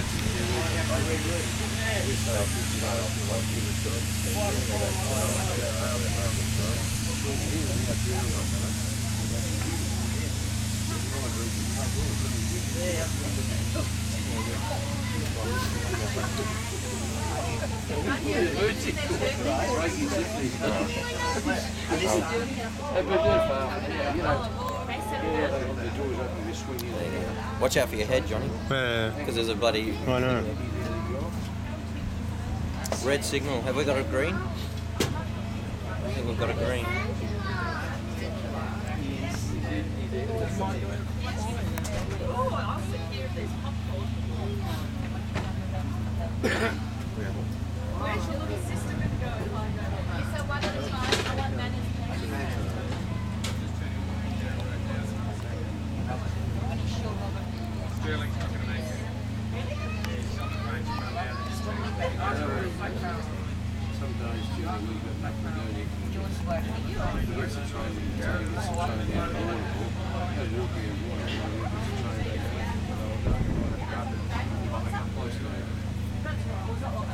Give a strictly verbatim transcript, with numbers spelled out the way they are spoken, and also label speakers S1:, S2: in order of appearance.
S1: Watch out for your head, Johnny.
S2: Yeah.
S1: Because there's a bloody...
S2: I know.
S1: Red signal. Have we got a green? I think we've got a green.
S3: Where's your little sister going to go? You said one at a time. I want management.
S4: Sterling's not going to make it.
S5: Some guys do a little bit Macedonia. He gets the training, he gets the training out of Warrnambool. Has walking in Warrnambool, he gets the training out of close to